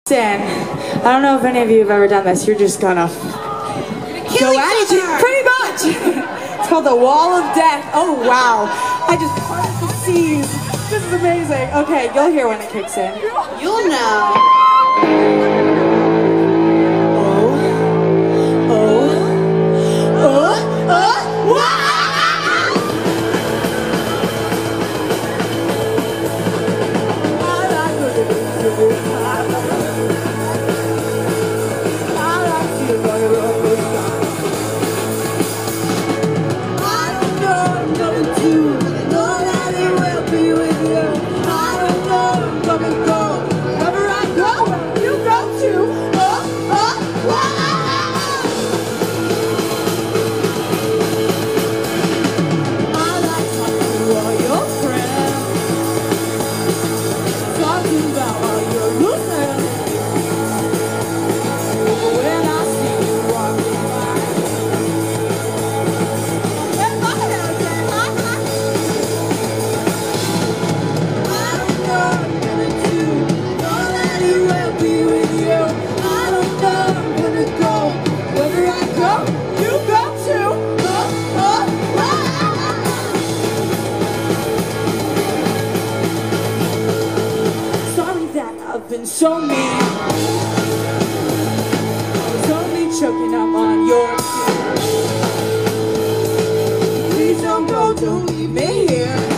Dan, I don't know if any of you have ever done this. You're just gonna go at each other. Pretty much. It's called the Wall of Death. Oh wow! I just parted the seas. This is amazing. Okay, you'll hear when it kicks in. You'll know. Been so mean. I was only choking up on your skin. Please don't go, don't leave me here.